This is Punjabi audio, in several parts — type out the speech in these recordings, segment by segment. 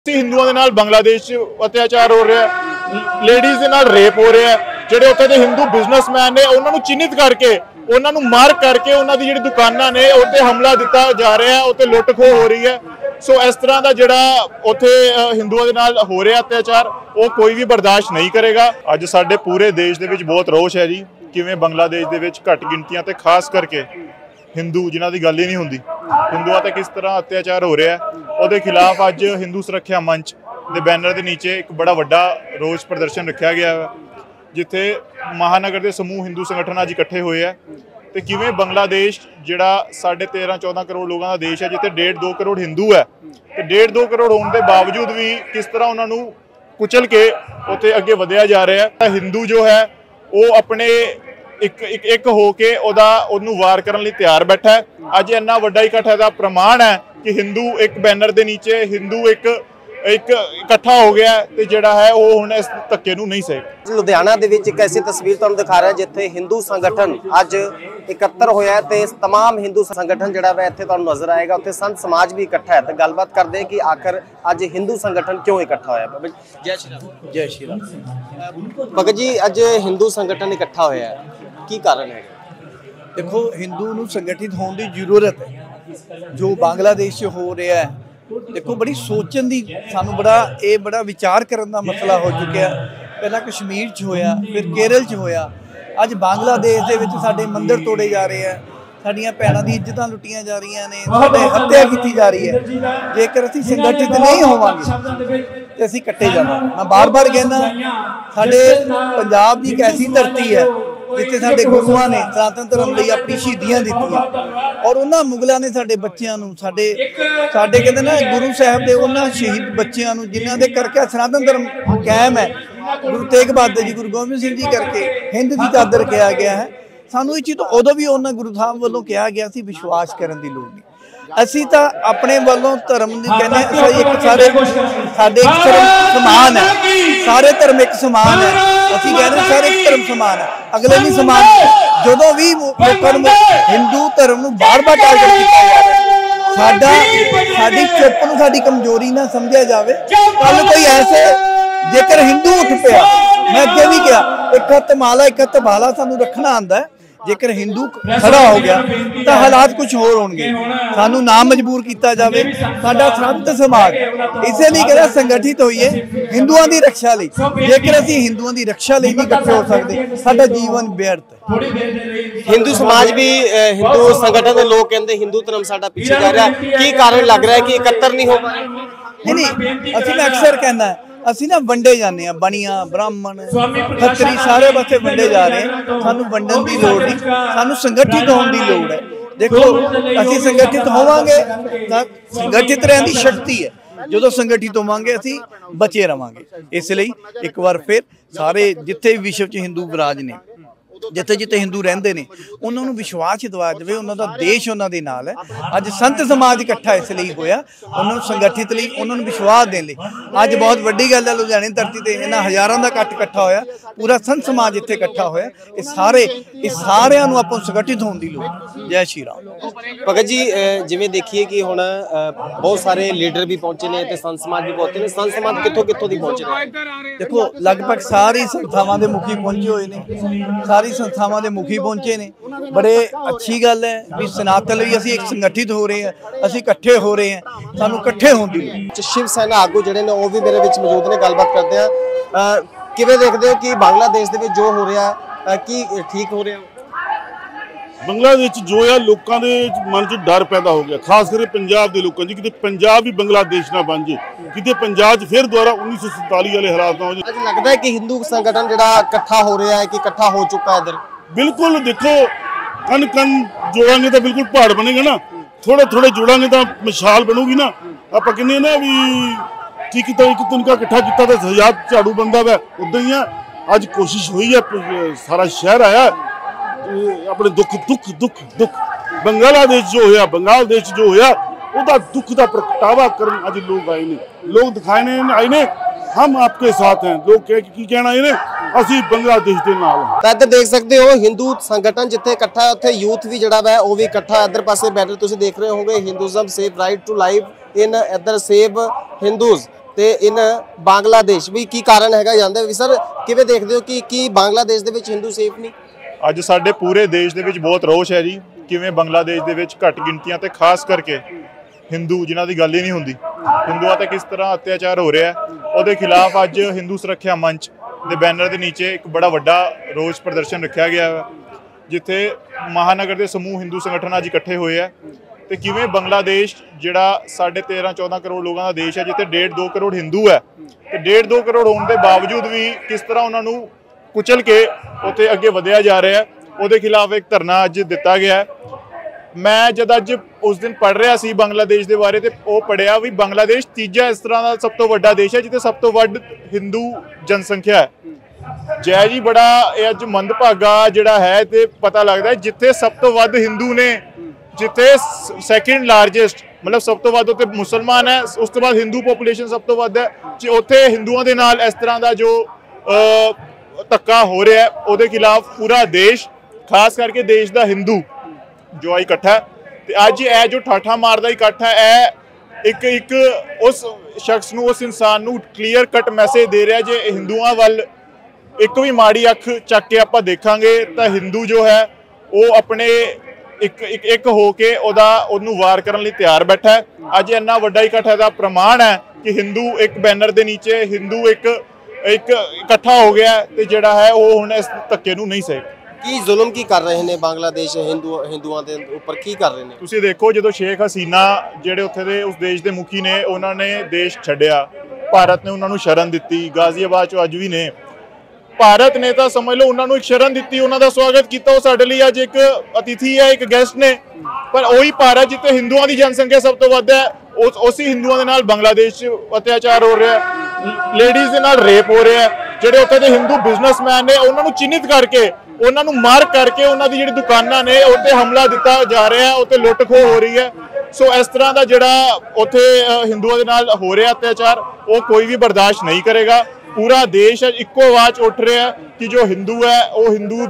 हिंदुओं के नाल बांग्लादेश अत्याचार हो रहा है, लेडीज़ के नाल रेप हो रहा है। जिहड़े उत्थे दे हिंदू बिजनेसमैन ने उन्होंने चिन्हित करके उन्होंने मार करके उन्होंने जिहड़ी दुकानां ने उत्ते हमला दिता जा रहा है, उत्ते लुट खो हो रही है। सो इस तरह का जिहड़ा उत्थे हिंदुओं के नाल हो रहा अत्याचार वो कोई भी बर्दाश्त नहीं करेगा। अज साडे पूरे देश दे विच बहुत रोष है जी, किवें बांग्लादेश दे विच घट गिनतियां ते खास करके हिंदू जिन्हां दी गल ही नहीं हुंदी, हिंदुओं ते किस तरह अत्याचार हो रहा है, ਉਹਦੇ खिलाफ अज हिंदू सुरक्षा मंच के बैनर के नीचे एक बड़ा वड्डा रोष प्रदर्शन रखा गया है, जिथे महानगर के समूह हिंदू संगठन अज इकट्ठे हुए हैं। तो किवें बांग्लादेश जिहड़ा 13.5-14 करोड़ लोगों का देश है, जिथे 1.5-2 करोड़ हिंदू है, तो 1.5-2 करोड़ होने के बावजूद भी किस तरह उन्होंने कुचल के उत्थे अगे वधिया जा रहा है। हिंदू जो है वो अपने एक होके उहनूं वार करने लई तैयार बैठा है। अज इन्ना वड्डा इकट्ठ दा प्रमाण है कि हिंदू एक बैनर के नीचे हिंदू एक इकट्ठा हो गया ते जिहड़ा है वो हुण इस धक्के नूं नहीं सहेगा। लुधियाना दे विच एक ऐसी तस्वीर तुहानूं दिखा रहा है जिथे हिंदू संगठन अज इकत्तर होया है ते तमाम हिंदू संगठन जिहड़ा वा इत्थे तुहानूं नज़र आएगा, उत्थे संत समाज भी इकट्ठा है। तो गलबात करते हैं कि आखिर अज हिंदू संगठन क्यों इकट्ठा होया। जय श्री राम। जय श्री राम। भगत जी, अज हिंदू संगठन इकट्ठा होया है, की कारण है? देखो, हिंदू नूं संगठित होने की जरूरत है। जो बांग्लादेश च हो रहा है, देखो बड़ी सोचन की सानू बड़ा विचार करने का मसला हो चुका है। पहला कश्मीर च होया, फिर केरल च होया, अज बांग्लादेश दे विच साडे मंदिर तोड़े जा रहे हैं, साडियां भैणां दी इज्जतां लुटियां जा रही ने, साडे हत्या की जा रही है। जेकर असीं संगठित नहीं होवांगे तो असीं कट्टे जावांगे। मैं बार बार कहना, साडे पंजाब की एक ऐसी धरती है जिथे साडे गुरुआं ने सनातन धर्म लई अपनी शहीदियां दित्तियां, और उन्हां मुगलों ने साडे बच्चियां नूं साडे कहंदे ना गुरु साहब दे उन्हां शहीद बच्चियां नूं जिन्हां दे करके सनातन धर्म कायम है, गुरु तेग बहादुर जी, गुरु गोबिंद सिंह जी करके हिंद की चादर कहा गया है। सानू ये चीज़ उदों भी उन्हां गुरु साहब वालों कहा गया सी, विश्वास करने की लोड़ नहीं। असी तो अपने वालों धर्म कहने एक सारे साडे एक धर्म समान है, सारे धर्म एक समान है। असी कहने सारे एक धर्म समान है, अगले नहीं समान। जो भी लोगों हिंदू धर्म बार बार टारगेट किया जा रहा है, साडी चुप नूं साडी कमजोरी ना समझा जाए। कल कोई ऐसे जेकर हिंदू उठ पिया, मैं अगे भी कहा, एक हत्थ माला एक हत्थ बाला सानू रखना आंदा है। जेकर हिंदू खड़ा हो गया तो हालात कुछ होर होणगे, सानू ना मजबूर किया जाए। साडा संत समाज इसे नहीं कहता संगठित होइए हिंदुओं की रक्षा लई। जेकर असीं हिंदुओं की रक्षा लई नहीं इकट्ठे हो सकते, साडा जीवन व्यर्थ है। हिंदू समाज भी हिंदू संगठन के लोग कहते हिंदू धर्म साडा पीछे जा रहा है, की कारण लग रहा है कि इकट्ठा नहीं हो पा रहा? नहीं, असीं मैं अक्सर कहना ਅਸੀਂ ना वंडे जाने, बणिया ब्राह्मण खत्तरी सारे पासे वंडे जा रहे हैं। सानू वंडन की लोड़ नहीं, सानू संगठित होने की लोड़ है। देखो, असीं संगठित होवांगे तां संगठित रहने की शक्ति है। जो संगठित होवांगे असीं बचे रहांगे। इसलिए एक बार फिर सारे जिथे भी विश्व च हिंदू विराज ने, जिथे जिथे हिंदू रहिंदे ने, उन्होंने विश्वास दिवाया जाए उन्होंने देश उन्होंने नाल है। अज संत समाज इकट्ठा इसलिए होया, उन्होंने संगठित लई, उन्होंने विश्वास देने लई। अज बहुत वड्डी गल है, लुधियाने धरती ते इन्हां हज़ारां दा इकट्ठ इकट्ठा होया, पूरा संत समाज इत्थे इकट्ठा होया। इस सारिਆਂ ਨੂੰ ਆਪਾਂ संगठित होने की लोड़। जय श्री राम। भगत जी, जिवें देखिए कि हुण बहुत सारे लीडर भी पहुंचे ने ते संत समाज भी पहुंचे ने। संत समाज कित्थों कित्थों दी पहुंचे ने? देखो, लगभग सारी संस्थावां दे मुखी पहुंचे हुए ने, सारी संस्थावां दे मुखी पहुंचे ने। बड़े अच्छी गल है भी सनातन लई असीं एक संगठित हो रहे हैं, असीं इकट्ठे हो रहे हैं, सानू इकट्ठे होण दी लोड़। शिव सेना आगू जिहड़े ने वो भी मेरे विच मौजूद ने, गलबात करते हैं। किवें देखदे हो कि बांग्लादेश दे विच जो हो रहा है कि ठीक हो रहा है? बांग्लादेश जो है लोगों के मन च डर पैदा हो गया, खास करके पंजाब के लोगों जी, कि पंजाब भी बांग्लादेश ना बन जाए, कि पंजाब फिर दोबारा 1947 वाले हालात ना हो जाए। लगता है कि हिंदू संगठन जिहड़ा इकट्ठा हो रहा है कि इकट्ठा हो चुका है इधर? बिल्कुल, देखो कन कन जोड़ांगे तो बिल्कुल पहाड़ बनेगा ना, थोड़े थोड़े जोड़ांगे तो मिसाल बनूगी ना। आप कहने ना भी ठीक तो एक तुनका इकट्ठा किया तो 1000 झाड़ू बनता वै, उदा ही है। अज कोशिश हुई है, सारा शहर आया अपने दुख दुख दुख दुख बांग्लादेश जो होया, बांग्लादेश जो होया उदा दुख का प्रगटावा करन अज लोग आए ने, लोग दिखाने आए ने हम आपके साथ हैं। लोग कहना आए ने असीं बांग्लादेश के नाल हैं। इधर देख सकते हो हिंदू संगठन जिथे इकट्ठा है, उत्थे यूथ भी जिहड़ा वा वो भी इकट्ठा। इधर पासे बैनर तुसीं देख रहे होंगे, Hinduism save right to life in, इधर सेव हिंदूज ਤੇ ਇਨ ਬਾਂਗਲਾਦੇਸ਼ ਵੀ ਕੀ ਕਾਰਨ ਹੈਗਾ ਜਾਂਦੇ ਵੀ ਸਰ ਕਿਵੇਂ ਦੇਖਦੇ ਹੋ ਕਿ ਕੀ ਬਾਂਗਲਾਦੇਸ਼ ਦੇ ਵਿੱਚ ਹਿੰਦੂ ਸੇਫ ਨਹੀਂ? ਅੱਜ ਸਾਡੇ ਪੂਰੇ ਦੇਸ਼ ਦੇ ਵਿੱਚ ਬਹੁਤ ਰੋਸ਼ ਹੈ ਜੀ, ਕਿਵੇਂ ਬੰਗਲਾਦੇਸ਼ ਦੇ ਵਿੱਚ ਘੱਟ ਗਿਣਤੀਆਂ ਤੇ ਖਾਸ ਕਰਕੇ ਹਿੰਦੂ ਜਿਨ੍ਹਾਂ ਦੀ ਗੱਲ ਹੀ ਨਹੀਂ ਹੁੰਦੀ, ਹਿੰਦੂਆਂ ਤੇ ਕਿਸ ਤਰ੍ਹਾਂ ਅਤਿਆਚਾਰ ਹੋ ਰਿਹਾ, ਉਹਦੇ ਖਿਲਾਫ ਅੱਜ ਹਿੰਦੂ ਸੁਰੱਖਿਆ ਮੰਚ ਦੇ ਬੈਨਰ ਦੇ ਨੀਚੇ ਇੱਕ ਬੜਾ ਵੱਡਾ ਰੋਸ ਪ੍ਰਦਰਸ਼ਨ ਰੱਖਿਆ ਗਿਆ ਹੈ, ਜਿੱਥੇ ਮਹਾਨਗਰ ਦੇ ਸਮੂਹ ਹਿੰਦੂ ਸੰਗਠਨ ਅੱਜ ਇਕੱਠੇ ਹੋਏ ਆ। ਤੇ ਕਿਵੇਂ ਬੰਗਲਾਦੇਸ਼ ਜਿਹੜਾ 13.5-14 ਕਰੋੜ ਲੋਕਾਂ ਦਾ ਦੇਸ਼ ਹੈ, ਜਿੱਥੇ 1.5-2 ਕਰੋੜ ਹਿੰਦੂ ਹੈ, ਤੇ 1.5-2 ਕਰੋੜ ਹੋਣ ਦੇ ਬਾਵਜੂਦ ਵੀ ਕਿਸ ਤਰ੍ਹਾਂ ਉਹਨਾਂ ਨੂੰ ਕੁਚਲ ਕੇ ਉੱਥੇ ਅੱਗੇ ਵਧਿਆ ਜਾ ਰਿਹਾ ਹੈ, ਉਹਦੇ ਖਿਲਾਫ ਇੱਕ ਧਰਨਾ ਅੱਜ ਦਿੱਤਾ ਗਿਆ ਹੈ। ਮੈਂ ਜਦ ਅੱਜ ਉਸ ਦਿਨ ਪੜ੍ਹ ਰਿਹਾ ਸੀ ਬੰਗਲਾਦੇਸ਼ ਦੇ ਬਾਰੇ, ਤੇ ਉਹ ਪੜ੍ਹਿਆ ਵੀ ਬੰਗਲਾਦੇਸ਼ ਤੀਜਾ ਇਸ ਤਰ੍ਹਾਂ ਦਾ ਸਭ ਤੋਂ ਵੱਡਾ ਦੇਸ਼ ਹੈ ਜਿੱਥੇ ਸਭ ਤੋਂ ਵੱਧ ਹਿੰਦੂ ਜਨਸੰਖਿਆ ਹੈ। ਜੈ ਜੀ, ਬੜਾ ਇਹ ਅੱਜ ਮੰਦਭਾਗਾ ਜਿਹੜਾ ਹੈ ਤੇ ਪਤਾ ਲੱਗਦਾ ਜਿੱਥੇ ਸਭ ਤੋਂ ਵੱਧ ਹਿੰਦੂ ਨੇ, ਜਿੱਥੇ ਸੈਕਿੰਡ ਲਾਰਜੈਸਟ ਮਤਲਬ ਸਭ ਤੋਂ ਵੱਧ ਉੱਥੇ ਮੁਸਲਮਾਨ ਹੈ, ਉਸ ਤੋਂ ਬਾਅਦ ਹਿੰਦੂ ਪੋਪੂਲੇਸ਼ਨ ਸਭ ਤੋਂ ਵੱਧ ਹੈ, ਉੱਥੇ ਹਿੰਦੂਆਂ ਦੇ ਨਾਲ ਇਸ ਤਰ੍ਹਾਂ ਦਾ ਜੋ ਧੱਕਾ ਹੋ ਰਿਹਾ, ਉਹਦੇ ਖਿਲਾਫ ਪੂਰਾ ਦੇਸ਼, ਖਾਸ ਕਰਕੇ ਦੇਸ਼ ਦਾ ਹਿੰਦੂ ਜੋ ਇਕੱਠਾ। ਤੇ ਅੱਜ ਇਹ ਜੋ ਠਾਠਾ ਮਾਰਦਾ ਇਕੱਠ ਹੈ, ਇਹ ਇੱਕ ਉਸ ਸ਼ਖਸ ਨੂੰ, ਉਸ ਇਨਸਾਨ ਨੂੰ ਕਲੀਅਰ ਕੱਟ ਮੈਸੇਜ ਦੇ ਰਿਹਾ, ਜੇ ਹਿੰਦੂਆਂ ਵੱਲ ਇੱਕ ਵੀ ਮਾੜੀ ਅੱਖ ਚੱਕ ਕੇ ਆਪਾਂ ਦੇਖਾਂਗੇ ਤਾਂ ਹਿੰਦੂ ਜੋ ਹੈ ਉਹ ਆਪਣੇ ਇੱਕ ਹੋ ਕੇ ਉਹਨੂੰ ਵਾਰ ਕਰਨ ਲਈ ਤਿਆਰ ਬੈਠਾ ਹੈ। ਅੱਜ ਇੰਨਾ ਵੱਡਾ ਇਕੱਠ ਦਾ ਪ੍ਰਮਾਣ ਹੈ ਕਿ ਹਿੰਦੂ ਇੱਕ ਬੈਨਰ ਦੇ ਨੀਚੇ ਹਿੰਦੂ ਇੱਕ ਇਕੱਠਾ ਹੋ ਗਿਆ, ਤੇ ਜਿਹੜਾ ਹੈ ਉਹ ਹੁਣ ਇਸ ਧੱਕੇ ਨੂੰ ਨਹੀਂ ਸਹੇ। ਕੀ ਜ਼ੁਲਮ ਕੀ ਕਰ ਰਹੇ ਨੇ ਬਾਂਗਲਾਦੇਸ਼ ਹਿੰਦੂਆਂ ਦੇ ਉੱਪਰ ਕੀ ਕਰ ਰਹੇ ਨੇ? ਤੁਸੀਂ ਦੇਖੋ, ਜਦੋਂ ਸ਼ੇਖ ਹਸੀਨਾ ਜਿਹੜੇ ਉੱਥੇ ਦੇ ਉਸ ਦੇਸ਼ ਦੇ ਮੁਖੀ ਨੇ, ਉਹਨਾਂ ਨੇ ਦੇਸ਼ ਛੱਡਿਆ, ਭਾਰਤ ਨੇ ਉਹਨਾਂ ਨੂੰ ਸ਼ਰਨ ਦਿੱਤੀ, ਗਾਜ਼ੀਆਬਾਦ ਚੋਂ ਅੱਜ ਵੀ ਨੇ, ਭਾਰਤ ਨੇ ਤਾਂ ਸਮਝ ਲਓ ਉਹਨਾਂ ਨੂੰ ਇੱਕ ਸ਼ਰਨ ਦਿੱਤੀ, ਉਹਨਾਂ ਦਾ ਸਵਾਗਤ ਕੀਤਾ, ਉਹ ਸਾਡੇ ਲਈ ਅੱਜ ਇੱਕ ਅਤਿਥੀ ਹੈ, ਇੱਕ ਗੈਸਟ ਨੇ। ਪਰ ਉਹੀ ਭਾਰਤ ਜਿੱਥੇ ਹਿੰਦੂਆਂ ਦੀ ਜਨਸੰਖਿਆ ਸਭ ਤੋਂ ਵੱਧ ਹੈ, ਉਸੇ ਹਿੰਦੂਆਂ ਦੇ ਨਾਲ ਬੰਗਲਾਦੇਸ਼ 'ਚ ਅਤਿਆਚਾਰ ਹੋ ਰਿਹਾ, ਲੇਡੀਜ਼ ਦੇ ਨਾਲ ਰੇਪ ਹੋ ਰਿਹਾ, ਜਿਹੜੇ ਉੱਥੇ ਦੇ ਹਿੰਦੂ ਬਿਜ਼ਨਸਮੈਨ ਨੇ ਉਹਨਾਂ ਨੂੰ ਚਿੰਨ੍ਹਿਤ ਕਰਕੇ, ਉਹਨਾਂ ਨੂੰ ਮਾਰ ਕਰਕੇ, ਉਹਨਾਂ ਦੀ ਜਿਹੜੀ ਦੁਕਾਨਾਂ ਨੇ ਉੱਤੇ ਹਮਲਾ ਦਿੱਤਾ ਜਾ ਰਿਹਾ, ਉੱਤੇ ਲੁੱਟ ਖੋਹ ਹੋ ਰਹੀ ਹੈ। ਸੋ ਇਸ ਤਰ੍ਹਾਂ ਦਾ ਜਿਹੜਾ ਉੱਥੇ ਹਿੰਦੂਆਂ ਦੇ ਨਾਲ ਹੋ ਰਿਹਾ ਅਤਿਆਚਾਰ, ਉਹ ਕੋਈ ਵੀ ਬਰਦਾਸ਼ਤ ਨਹੀਂ ਕਰੇਗਾ। ਪੂਰਾ ਦੇਸ਼ ਇੱਕੋ ਆਵਾਜ਼ ਉੱਠ ਰਿਹਾ ਕਿ ਜੋ ਹਿੰਦੂ ਹੈ ਉਹ ਹਿੰਦੂ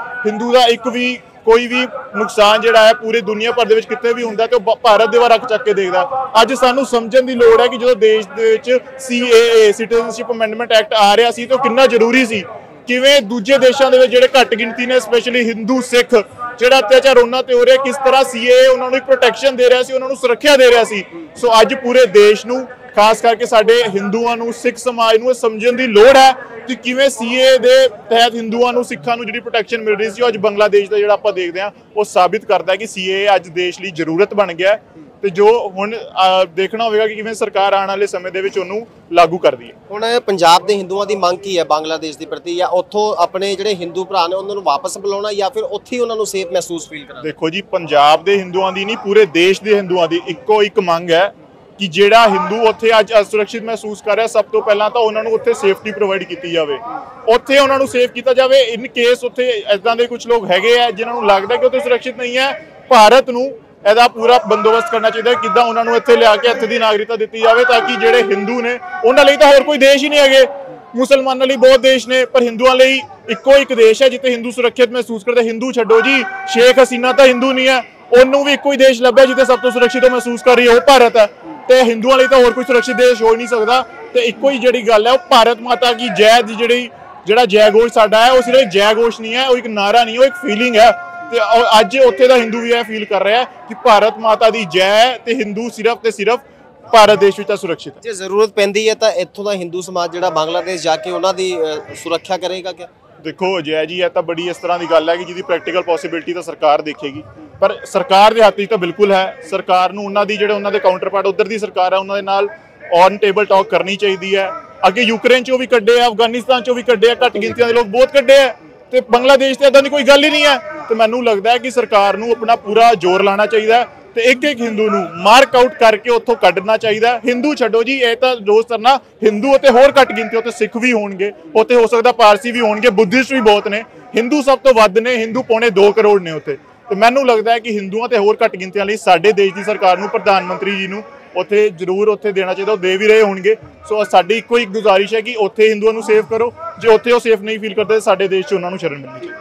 ਦਾ ਇੱਕ ਵੀ ਕੋਈ ਵੀ ਨੁਕਸਾਨ ਜਿਹੜਾ ਹੈ ਪੂਰੀ ਦੁਨੀਆ ਭਰ ਦੇ ਵਿੱਚ ਕਿਤੇ ਵੀ ਹੁੰਦਾ ਤੇ ਉਹ ਭਾਰਤ ਦੇ ਵੱਲ ਅੱਖ ਚੱਕ ਕੇ ਦੇਖਦਾ। ਅੱਜ ਸਾਨੂੰ ਸਮਝਣ ਦੀ ਲੋੜ ਹੈ ਕਿ ਜਦੋਂ ਦੇਸ਼ ਦੇ ਵਿੱਚ CAA ਸਿਟੀਜ਼ਨਸ਼ਿਪ ਅਮੈਂਡਮੈਂਟ ਐਕਟ ਆ ਰਿਹਾ ਸੀ ਤਾਂ ਕਿੰਨਾ ਜ਼ਰੂਰੀ ਸੀ, ਕਿਵੇਂ ਦੂਜੇ ਦੇਸ਼ਾਂ ਦੇ ਵਿੱਚ ਜਿਹੜੇ ਘੱਟ ਗਿਣਤੀ ਨੇ, ਸਪੈਸ਼ਲੀ ਹਿੰਦੂ ਸਿੱਖ, ਜਿਹੜਾ ਅਤਿਆਚਾਰ ਉਹਨਾਂ ਤੇ ਹੋ ਰਿਹਾ, ਕਿਸ ਤਰ੍ਹਾਂ CAA ਉਹਨਾਂ ਨੂੰ ਇੱਕ ਪ੍ਰੋਟੈਕਸ਼ਨ ਦੇ ਰਿਹਾ ਸੀ, ਉਹਨਾਂ ਨੂੰ ਸੁਰੱਖਿਆ ਦੇ ਰਿਹਾ ਸੀ। ਸੋ ਅੱਜ ਪੂਰੇ ਦੇਸ਼ ਨੂੰ, ਖਾਸ ਕਰਕੇ ਸਾਡੇ ਹਿੰਦੂਆਂ ਨੂੰ, ਸਿੱਖ ਸਮਾਜ ਨੂੰ ਸਮਝਣ ਦੀ ਲੋੜ ਹੈ ਕਿ ਕਿਵੇਂ CAA ਦੇ ਤਹਿਤ ਹਿੰਦੂਆਂ ਨੂੰ, ਸਿੱਖਾਂ ਨੂੰ ਜਿਹੜੀ ਪ੍ਰੋਟੈਕਸ਼ਨ ਮਿਲ ਰਹੀ ਸੀ, ਅੱਜ ਬੰਗਲਾਦੇਸ਼ ਦਾ ਜਿਹੜਾ ਆਪਾਂ ਦੇਖਦੇ ਹਾਂ ਉਹ ਸਾਬਿਤ ਕਰਦਾ ਹੈ ਕਿ CAA ਅੱਜ ਦੇਸ਼ ਲਈ ਜ਼ਰੂਰਤ ਬਣ ਗਿਆ। ਤੇ ਜੋ ਹੁਣ ਦੇਖਣਾ ਹੋਵੇਗਾ ਕਿ ਕਿਵੇਂ ਸਰਕਾਰ ਆਉਣ ਵਾਲੇ ਸਮੇਂ ਦੇ ਵਿੱਚ ਉਹਨੂੰ ਲਾਗੂ ਕਰਦੀ ਹੈ। ਹੁਣ ਪੰਜਾਬ ਦੇ ਹਿੰਦੂਆਂ ਦੀ ਮੰਗ ਕੀ ਹੈ ਬਾਂਗਲਾਦੇਸ਼ ਦੇ ਪ੍ਰਤੀ, ਜਾਂ ਉੱਥੋਂ ਆਪਣੇ ਜਿਹੜੇ ਹਿੰਦੂ ਭਰਾ ਨੇ ਉਹਨਾਂ ਨੂੰ ਵਾਪਸ ਬੁਲਾਉਣਾ, ਜਾਂ ਫਿਰ ਉੱਥੇ ਉਹਨਾਂ ਨੂੰ ਸੇਫ ਮਹਿਸੂਸ ਫੀਲ ਕਰਾਉਣਾ? ਦੇਖੋ ਜੀ, ਪੰਜਾਬ ਦੇ ਹਿੰਦੂਆਂ ਦੀ ਨਹੀਂ, ਪੂਰੇ ਦੇਸ਼ ਦੇ ਹਿੰਦੂਆਂ ਦੀ ਇੱਕੋ ਇੱਕ ਮੰਗ ਹੈ ਕਿ ਜਿਹੜਾ ਹਿੰਦੂ ਉੱਥੇ ਅੱਜ ਅਸੁਰੱਖਿਅਤ ਮਹਿਸੂਸ ਕਰ ਰਿਹਾ, ਸਭ ਤੋਂ ਪਹਿਲਾਂ ਤਾਂ ਉਹਨਾਂ ਨੂੰ ਉੱਥੇ ਸੇਫਟੀ ਪ੍ਰੋਵਾਈਡ ਕੀਤੀ ਜਾਵੇ, ਉੱਥੇ ਉਹਨਾਂ ਨੂੰ ਸੇਫ ਕੀਤਾ ਜਾਵੇ। ਇਨ ਕੇਸ ਉੱਥੇ ਇਦਾਂ ਦੇ ਕੁਝ ਲੋਕ ਹੈਗੇ ਆ ਜਿਨ੍ਹਾਂ ਨੂੰ ਲੱਗਦਾ ਕਿ ਉੱਥੇ ਸੁਰੱਖਿਅਤ ਨਹੀਂ ਹੈ, ਭਾਰਤ ਨੂੰ ਇਹਦਾ ਪੂਰਾ ਬੰਦੋਬਸਤ ਕਰਨਾ ਚਾਹੀਦਾ, ਕਿੱਦਾਂ ਉਹਨਾਂ ਨੂੰ ਇੱਥੇ ਲਿਆ ਕੇ ਇੱਥੇ ਦੀ ਨਾਗਰਿਕਤਾ ਦਿੱਤੀ ਜਾਵੇ, ਤਾਂ ਕਿ ਜਿਹੜੇ ਹਿੰਦੂ ਨੇ ਉਹਨਾਂ ਲਈ ਤਾਂ ਹੋਰ ਕੋਈ ਦੇਸ਼ ਹੀ ਨਹੀਂ ਹੈਗੇ, ਮੁਸਲਮਾਨਾਂ ਲਈ ਬਹੁਤ ਦੇਸ਼ ਨੇ, ਪਰ ਹਿੰਦੂਆਂ ਲਈ ਇੱਕੋ ਇੱਕ ਦੇਸ਼ ਹੈ ਜਿੱਥੇ ਹਿੰਦੂ ਸੁਰੱਖਿਅਤ ਮਹਿਸੂਸ ਕਰਦੇ। ਹਿੰਦੂ ਛੱਡੋ ਜੀ, ਸ਼ੇਖ ਹਸੀਨਾ ਤਾਂ ਹਿੰਦੂ ਨਹੀਂ ਹੈ, ਉਹਨੂੰ ਵੀ ਇੱਕੋ ਹੀ ਦੇਸ਼ ਲੱਭਿਆ ਜਿੱਥੇ ਸਭ ਤੋਂ ਸੁਰੱਖਿਅਤ ਮਹਿਸੂਸ ਕਰ ਰਹੀ ਹੈ, ਉਹ ਭਾਰਤ ਹੈ। ਤੇ ਹਿੰਦੂਆਂ ਲਈ ਤਾਂ ਹੋਰ ਕੋਈ ਸੁਰੱਖਿਅਤ ਦੇਸ਼ ਹੋ ਹੀ ਨਹੀਂ ਸਕਦਾ। ਤੇ ਇੱਕੋ ਹੀ ਜਿਹੜੀ ਗੱਲ ਹੈ ਉਹ ਭਾਰਤ ਮਾਤਾ ਕੀ ਜੈ ਦੀ ਜਿਹੜਾ ਜੈ ਘੋਸ਼ ਸਾਡਾ ਹੈ, ਉਹ ਸਿਰਫ ਜੈ ਘੋਸ਼ ਨਹੀਂ ਹੈ, ਉਹ ਇੱਕ ਨਾਰਾ ਨਹੀਂ, ਉਹ ਇੱਕ ਫੀਲਿੰਗ ਹੈ। ਤੇ ਅੱਜ ਉੱਥੇ ਦਾ ਹਿੰਦੂ ਵੀ ਇਹ ਫੀਲ ਕਰ ਰਿਹਾ ਕਿ ਭਾਰਤ ਮਾਤਾ ਦੀ ਜੈ, ਤੇ ਹਿੰਦੂ ਸਿਰਫ ਤੇ ਸਿਰਫ ਭਾਰਤ ਦੇਸ਼ ਵਿੱਚ ਸੁਰੱਖਿਅਤ ਹੈ। ਜੇ ਜ਼ਰੂਰਤ ਪੈਂਦੀ ਹੈ ਤਾਂ ਇੱਥੋਂ ਦਾ ਹਿੰਦੂ ਸਮਾਜ ਜਿਹੜਾ ਬੰਗਲਾਦੇਸ਼ ਜਾ ਕੇ ਉਹਨਾਂ ਦੀ ਸੁਰੱਖਿਆ ਕਰੇਗਾ ਕਿਆ? ਦੇਖੋ ਜੈ ਜੀ, ਇਹ ਤਾਂ ਬੜੀ ਇਸ ਤਰ੍ਹਾਂ ਦੀ ਗੱਲ ਹੈ ਕਿ ਜਿਹਦੀ ਪ੍ਰੈਕਟੀਕਲ ਪੋਸੀਬਿਲਿਟੀ ਤਾਂ ਸਰਕਾਰ ਦੇਖੇਗੀ, ਪਰ ਸਰਕਾਰ ਦੇ ਹੱਥ ਵਿੱਚ ਤਾਂ ਬਿਲਕੁਲ ਹੈ। ਸਰਕਾਰ ਨੂੰ ਉਹਨਾਂ ਦੇ ਕਾਊਂਟਰ ਪਾਰਟ ਉੱਧਰ ਦੀ ਸਰਕਾਰ ਹੈ, ਉਹਨਾਂ ਦੇ ਨਾਲ ਔਨ ਟੇਬਲ ਟਾਕ ਕਰਨੀ ਚਾਹੀਦੀ ਹੈ। ਅੱਗੇ ਯੂਕਰੇਨ ਚੋਂ ਵੀ ਕੱਢੇ ਆ, ਅਫਗਾਨਿਸਤਾਨ ਚੋਂ ਵੀ ਕੱਢੇ ਆ, ਘੱਟ ਗਿਣਤੀਆਂ ਦੇ ਲੋਕ ਬਹੁਤ ਕੱਢੇ ਆ, ਤੇ ਬੰਗਲਾਦੇਸ਼ ਤੇ ਇਦਾਂ ਦੀ ਕੋਈ ਗੱਲ ਹੀ ਨਹੀਂ ਹੈ। ਤੇ ਮੈਨੂੰ ਲੱਗਦਾ ਹੈ ਕਿ ਸਰਕਾਰ ਨੂੰ ਆਪਣਾ ਪੂਰਾ ਜ਼ੋਰ ਲਾਉਣਾ ਚਾਹੀਦਾ ਤੇ ਇੱਕ ਹਿੰਦੂ ਨੂੰ ਮਾਰਕ ਆਊਟ ਕਰਕੇ ਉੱਥੋਂ ਕੱਢਣਾ ਚਾਹੀਦਾ। ਹਿੰਦੂ ਛੱਡੋ ਜੀ, ਇਹ ਤਾਂ ਰੋਜ਼ ਕਰਨਾ, ਹਿੰਦੂ ਅਤੇ ਹੋਰ ਘੱਟ ਗਿਣਤੀ, ਉੱਥੇ ਸਿੱਖ ਵੀ ਹੋਣਗੇ, ਉੱਥੇ ਹੋ ਸਕਦਾ ਪਾਰਸੀ ਵੀ ਹੋਣਗੇ, ਬੁੱਧਿਸਟ ਵੀ ਬਹੁਤ ਨੇ, ਹਿੰਦੂ ਸਭ ਤੋਂ ਵੱਧ ਨੇ, ਹਿੰਦੂ 2.25 ਕਰੋੜ ਨੇ ਉੱਥੇ। ਤੇ ਮੈਨੂੰ ਲੱਗਦਾ ਹੈ ਕਿ ਹਿੰਦੂਆਂ ਤੇ ਹੋਰ ਘੱਟ ਗਿਣਤੀਆਂ ਲਈ ਸਾਡੇ ਦੇਸ਼ ਦੀ ਸਰਕਾਰ ਨੂੰ, ਪ੍ਰਧਾਨ ਮੰਤਰੀ ਜੀ ਨੂੰ ਉੱਥੇ ਜ਼ਰੂਰ ਉੱਥੇ ਦੇਣਾ ਚਾਹੀਦਾ, ਉਹ ਦੇ ਵੀ ਰਹੇ ਹੋਣਗੇ। ਸੋ ਸਾਡੀ ਇੱਕੋ ਇੱਕ ਗੁਜ਼ਾਰਿਸ਼ ਹੈ ਕਿ ਉੱਥੇ ਹਿੰਦੂਆਂ ਨੂੰ ਸੇਫ ਕਰੋ, ਜੇ ਉੱਥੇ ਉਹ ਸੇਫ ਨਹੀਂ ਫੀਲ ਕਰਦੇ ਸਾਡੇ ਦੇਸ਼ 'ਚ ਉਹਨਾਂ ਨੂੰ ਸ਼ਰਨ ਮਿਲਣੀ ਚਾਹੀਦੀ।